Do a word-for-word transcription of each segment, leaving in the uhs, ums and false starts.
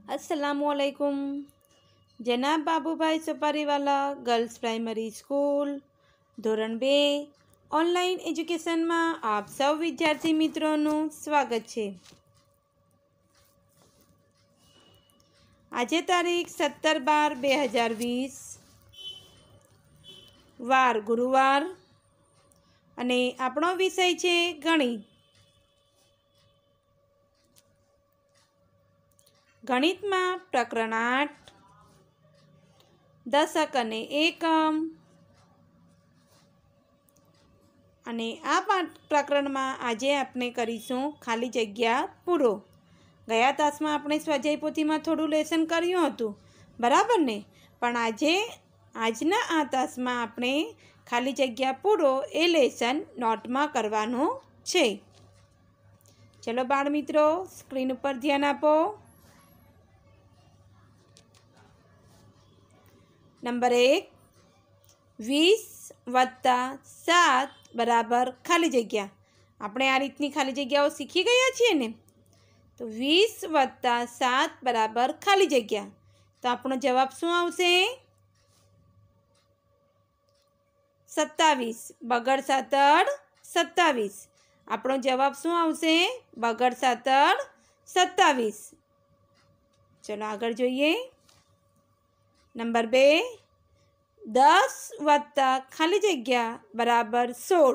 अस्सलामुअलैकुम। जनाब Babubhai Supariwala girls primary school ધોરણ બે ઓનલાઈન એજ્યુકેશનમાં આપ સૌ વિદ્યાર્થી મિત્રોનું સ્વાગત છે। આજે તારીખ સત્તર બાર બે હજાર વીસ, વાર ગુરુવાર અને આપણો વિષય છે ગણિત। ગણિતમાં પ્રકરણ આઠ દશક અને એકમ અને આ પ્રકરણમાં આજે આપણે કરીશું ખાલી જગ્યા પૂરો। ગયા તાસમાં આપણે સ્વાધ્યાય પોથીમાં થોડું લેસન કર્યું હતું, બરાબર ને? પણ આજે આજના આ તાસમાં આપણે ખાલી જગ્યા પૂરો એ લેસન નોટમાં કરવાનું છે। ચલો બાળ મિત્રો, સ્ક્રીન ઉપર ધ્યાન આપો। નંબર એક, વીસ વત્તા સાત બરાબર ખાલી જગ્યા। આપણે આ રીતની ખાલી જગ્યાઓ શીખી ગયા છીએ ને? તો વીસ વત્તા સાત બરાબર ખાલી જગ્યા, તો આપણો જવાબ શું આવશે? સત્તાવીસ। બગડ સાતડ સત્તાવીસ। આપણો જવાબ શું આવશે? બગડ સાતડ સત્તાવીસ। ચલો આગળ જોઈએ। નંબર બે, દસ વત્તા ખાલી જગ્યા બરાબર સોળ।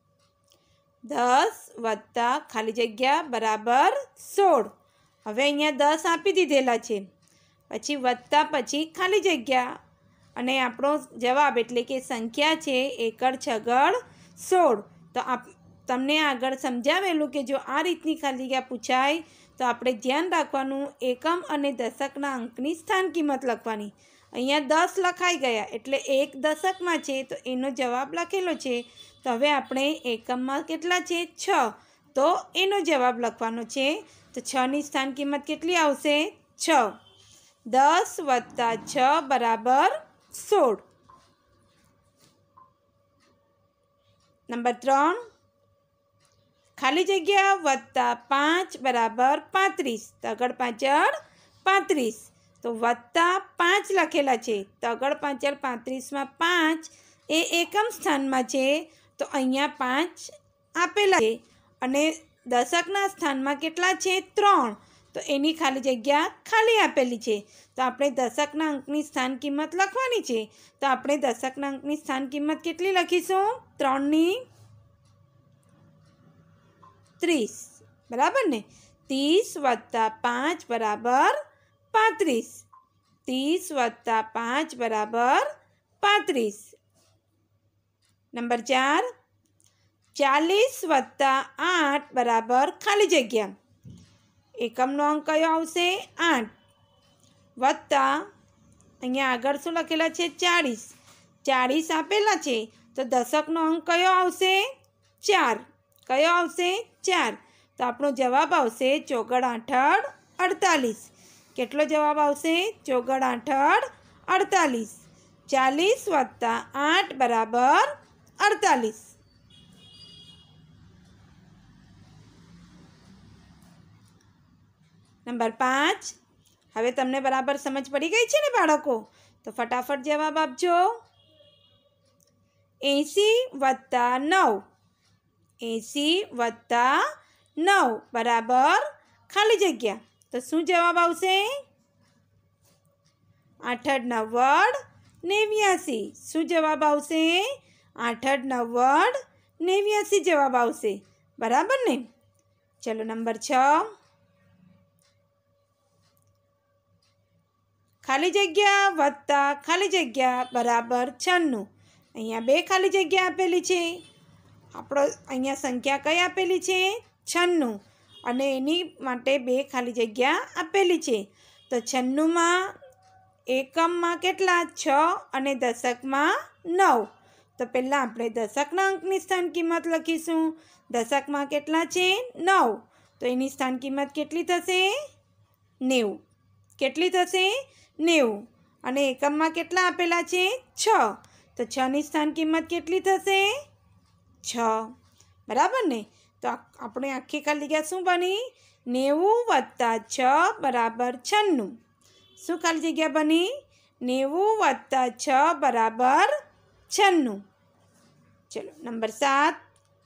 દસ વત્તા ખાલી જગ્યા બરાબર સોળ। હવે અહીંયા દસ આપી દીધેલા છે, પછી વત્તા પછી ખાલી જગ્યા અને આપણો જવાબ એટલે કે સંખ્યા છે એકડ છગડ સોળ। તો આપ તમને આગળ સમજાવેલું કે જો આ રીતની ખાલી જગ્યા પૂછાય તો આપણે ધ્યાન રાખવાનું એકમ અને દશકના અંકની સ્થાન કિંમત લખવાની। અહીંયા દસ લખાઈ ગયા એટલે એક દશકમાં છે તો એનો જવાબ લખેલો છે, તો હવે આપણે એકમમાં કેટલા છે? છ, તો એનો જવાબ લખવાનો છે। તો છની સ્થાન કિંમત કેટલી આવશે? છ। દસ વત્તા છ બરાબર સોળ। નંબર ત્રણ, ખાલી જગ્યા વત્તા પાંચ બરાબર પાંત્રીસ। તગડ પાછળ પાંત્રીસ, તો વત્તા પાંચ લખેલા છે, તગડ પાછળ પાંત્રીસમાં પાંચ એ એકમ સ્થાનમાં છે, તો અહીંયા પાંચ આપેલા છે અને દશકના સ્થાનમાં કેટલા છે? ત્રણ, તો એની ખાલી જગ્યા ખાલી આપેલી છે, તો આપણે દશકના અંકની સ્થાન કિંમત લખવાની છે। તો આપણે દશકના અંકની સ્થાન કિંમત કેટલી લખીશું? ત્રણની ત્રીસ, બરાબર ને? ત્રીસ વત્તા પાંચ બરાબર પાંત્રીસ। ત્રીસ વત્તા પાંચ બરાબર પાંત્રીસ। નંબર ચાર, ચાલીસ વત્તા આઠ બરાબર ખાલી જગ્યા। એકમનો અંક કયો આવશે? આઠ, વત્તા અહીંયા આગળ શું લખેલા છે? ચાળીસ। ચાળીસ આપેલા છે તો દશકનો અંક કયો આવશે? ચાર। કયો આવશે? ચાર। તો આપણો જવાબ આવશે ચોગડ આઠડ અડતાલીસ। કેટલો જવાબ આવશે? ચોગડ આઠડ અડતાલીસ। ચાલીસ વત્તા આઠ બરાબર અડતાલીસ। નંબર પાંચ, હવે તમને બરાબર સમજ પડી ગઈ છે ને બાળકો? તો ફટાફટ જવાબ આપજો। એંસી વત્તા નવ। એંસી વત્તા નવ બરાબર ખાલી જગ્યા, તો શું જવાબ આવશે? આઠડ નવ્વડ નેવ્યાસી। શું જવાબ આવશે? આઠડ નવ્વડ નેવ્યાસી જવાબ આવશે, બરાબર ને? ચલો નંબર છ, ખાલી જગ્યા વત્તા ખાલી જગ્યા બરાબર છન્નું। અહીંયા બે ખાલી જગ્યા આપેલી છે, આપણો અહીંયા સંખ્યા કઈ આપેલી છે? છન્નું, અને એની માટે બે ખાલી જગ્યા આપેલી છે, તો છન્નુંમાં એકમમાં કેટલા? છ અને દશકમાં નવ, તો પહેલાં આપણે દશકના અંકની સ્થાન કિંમત લખીશું। દશકમાં કેટલા છે? નવ, તો એની સ્થાન કિંમત કેટલી થશે? નેવું। કેટલી થશે? નેવું। અને એકમમાં કેટલા આપેલા છે? છ, તો છની સ્થાન કિંમત કેટલી થશે? છ, બરાબર ને? તો આપણે આખી ખાલી જગ્યા શું બની? નેવું વત્તા છ બરાબર છન્નું। શું ખાલી જગ્યા બની? નેવું વત્તા છ બરાબર છન્નું. ચલો નંબર સાત.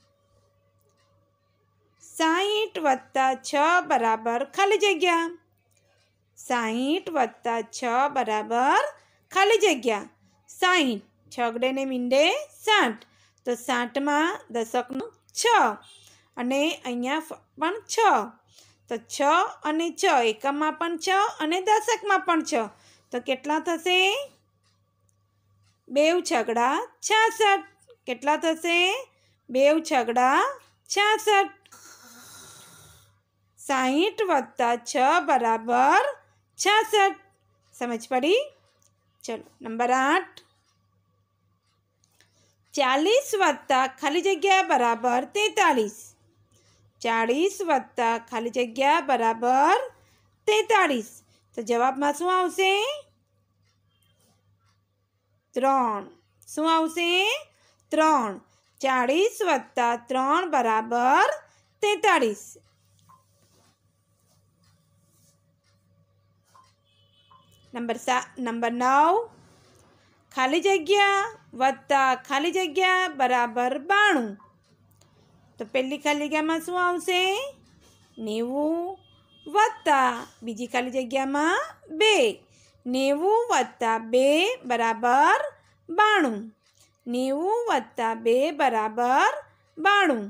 સાહીઠ વત્તા છ બરાબર ખાલી જગ્યા. સાહીઠ વત્તા છ બરાબર ખાલી જગ્યા સાહીઠ. છગડે ને મીંડે સાઠ, તો સાઠમાં દશકનો છ અને અહીંયા પણ છ, તો છ અને છ એકમમાં પણ છ અને દશકમાં પણ છ, તો કેટલા થશે? બેવ છગડા છાસઠ. કેટલા થશે? બેવ છગડા છાસઠ. સાહીઠ વત્તા છ બરાબર છાસઠ. સમજ પડી? ચલો નંબર આઠ. ચાલીસ વત્તા ખાલી જગ્યા બરાબર તેતાલીસ. ચાલીસ વત્તા ખાલી જગ્યા બરાબર તેતાલીસ. તો જવાબમાં શું આવશે? ત્રણ. શું આવશે? ત્રણ. ચાલીસ વત્તા ત્રણ બરાબર તેતાલીસ. નંબર સા નંબર નવ. ખાલી જગ્યા વત્તા ખાલી જગ્યા બરાબર બાણું. તો પહેલી ખાલી જગ્યામાં શું આવશે? નેવું વત્તા બીજી ખાલી જગ્યામાં બે. નેવું વત્તા બે બરાબર બાણું. નેવું વત્તા બે બરાબર બાણું.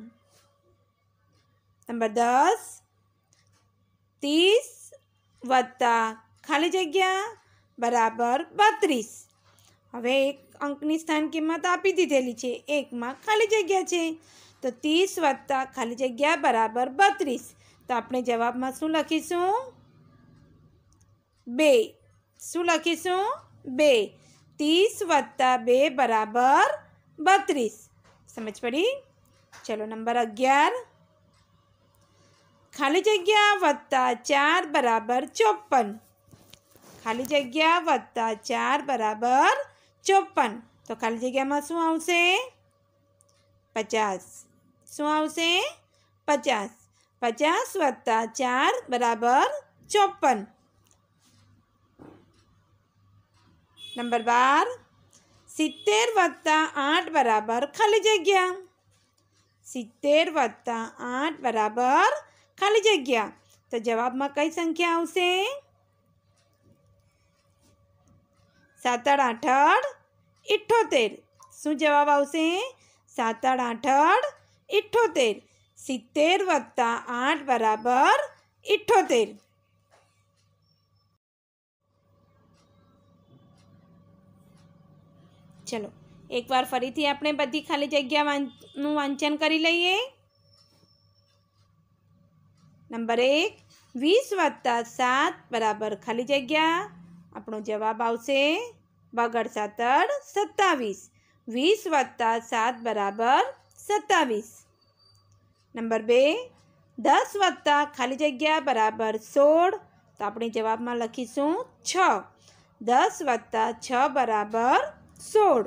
નંબર દસ. ત્રીસ વત્તા ખાલી જગ્યા બરાબર બત્રીસ. હવે એક અંકની સ્થાન કિંમત આપી દીધેલી છે, એકમાં ખાલી જગ્યા છે, તો ત્રીસ વત્તા ખાલી જગ્યા બરાબર બત્રીસ. તો આપણે જવાબમાં શું લખીશું? બે. શું લખીશું? બે. ત્રીસ વત્તા બે બરાબર બત્રીસ. સમજ પડી? ચલો નંબર અગિયાર. ખાલી જગ્યા વત્તા ચાર બરાબર ચોપન. ખાલી જગ્યા વત્તા ચાર બરાબર ચોપન. તો ખાલી જગ્યામાં શું આવશે? પચાસ. શું આવશે? પચાસ. પચાસ વત્તા ચાર બરાબર ચોપન. નંબર બાર. સિત્તેર વત્તા આઠ બરાબર ખાલી જગ્યા. સિત્તેર વત્તા આઠ બરાબર ખાલી જગ્યા. તો જવાબમાં કઈ સંખ્યા આવશે? સાતડ આઠડ ઇઠ્ઠોતેર. શું જવાબ આવશે? સાતડ આઠડ ઇઠ્ઠોતેર. સિત્તેર વત્તા આઠ બરાબર ઇઠ્ઠોતેર. ચલો એકવાર ફરીથી આપણે બધી ખાલી જગ્યાનું વાંચન કરી લઈએ. નંબર એક. વીસ વત્તા સાત બરાબર ખાલી જગ્યા. આપણો જવાબ આવશે બગડ સાતડ સત્તાવીસ. વીસ વત્તા સાત બરાબર સત્તાવીસ. નંબર બે. દસ વત્તા ખાલી જગ્યા બરાબર સોળ. તો આપણે જવાબમાં લખીશું છ. દસ વત્તા છ બરાબર સોળ.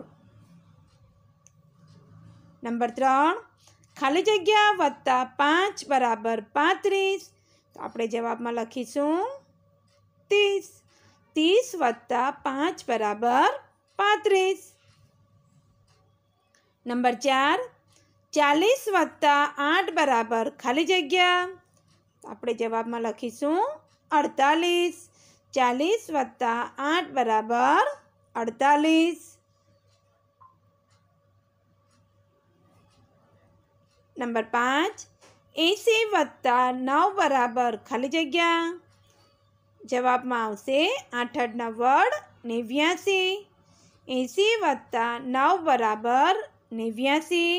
નંબર ત્રણ. ખાલી જગ્યા વત્તા પાંચ બરાબર પાંત્રીસ. તો આપણે જવાબમાં લખીશું ત્રીસ. ત્રીસ વત્તા પાંચ બરાબર પાંત્રીસ. નંબર ચાર. ચાલીસ વત્તા આઠ બરાબર ખાલી જગ્યા. આપણે જવાબમાં લખીશું અડતાલીસ. ચાલીસ વત્તા આઠ બરાબર અડતાલીસ. નંબર પાંચ. એંસી વત્તા નવ બરાબર ખાલી જગ્યા. જવાબમાં આવશે આઠ નવ્વડ નેવ્યાસી. એંસી વત્તા નવ બરાબર નેવ્યાસી.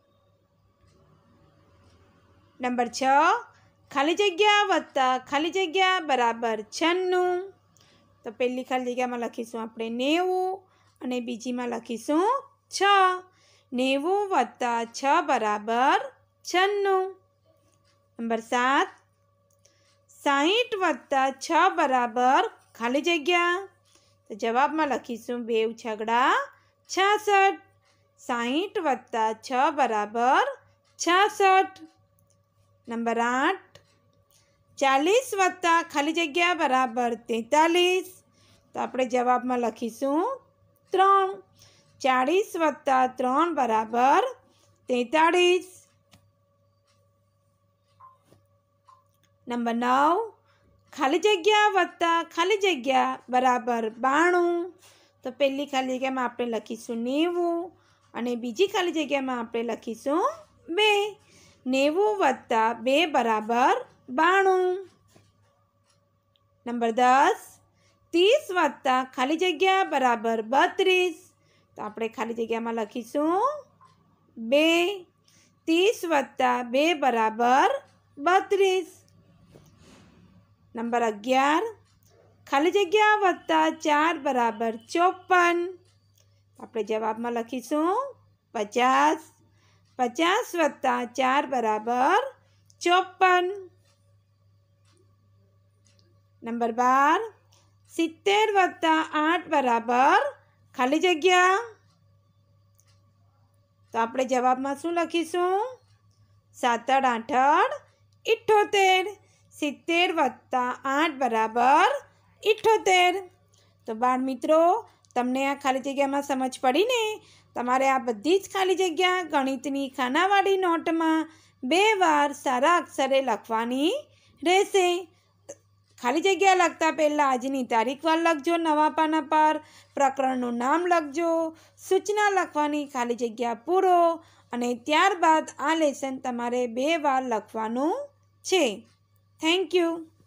નંબર છ. ખાલી જગ્યા વત્તા ખાલી જગ્યા બરાબર છન્નું. તો પહેલી ખાલી જગ્યામાં લખીશું આપણે નેવું અને બીજીમાં લખીશું છ. નેવું વત્તા છ બરાબર છન્નું. નંબર સાત. સાહીઠ વત્તા છ બરાબર ખાલી જગ્યા. તો જવાબમાં લખીશું બેવ છગડા છાસઠ. સાહીઠ વત્તા છ બરાબર છાસઠ. નંબર આઠ. ચાલીસ વત્તા ખાલી જગ્યા બરાબર તેતાલીસ. તો આપણે જવાબમાં લખીશું ત્રણ. ચાળીસ વત્તા ત્રણ બરાબર તેતાળીસ. નંબર નવ. ખાલી જગ્યા વત્તા ખાલી જગ્યા બરાબર બાણું. તો પહેલી ખાલી જગ્યામાં આપણે લખીશું નેવું અને બીજી ખાલી જગ્યામાં આપણે લખીશું બે. નેવું વત્તા બે બરાબર બાણું. નંબર દસ. ત્રીસ વત્તા ખાલી જગ્યા બરાબર બત્રીસ. તો આપણે ખાલી જગ્યામાં લખીશું બે. ત્રીસ વત્તા બે બરાબર બત્રીસ. નંબર અગિયાર. ખાલી જગ્યા વત્તા ચાર બરાબર ચોપન. આપણે જવાબમાં લખીશું પચાસ. પચાસ વત્તા ચાર બરાબર ચોપન. નંબર બાર. સિત્તેર વત્તા આઠ બરાબર ખાલી જગ્યા. તો આપણે જવાબમાં શું લખીશું? સાતડ આઠડ ઇઠ્ઠોતેર. સિત્તેર વત્તા આઠ બરાબર ઇઠ્ઠોતેર. તો બાળ મિત્રો, તમને આ ખાલી જગ્યામાં સમજ પડી ને? તમારે આ બધી જ ખાલી જગ્યા ગણિતની ખાનાવાળી નોટમાં બે વાર સારા અક્ષરે લખવાની રહેશે. ખાલી જગ્યા લખતા પહેલાં આજની તારીખ વાર લખજો નવા પાના પર. પ્રકરણનું નામ લખજો. સૂચના લખવાની ખાલી જગ્યા પૂરો અને ત્યારબાદ આ લેસન તમારે બે વાર લખવાનું છે. Thank you.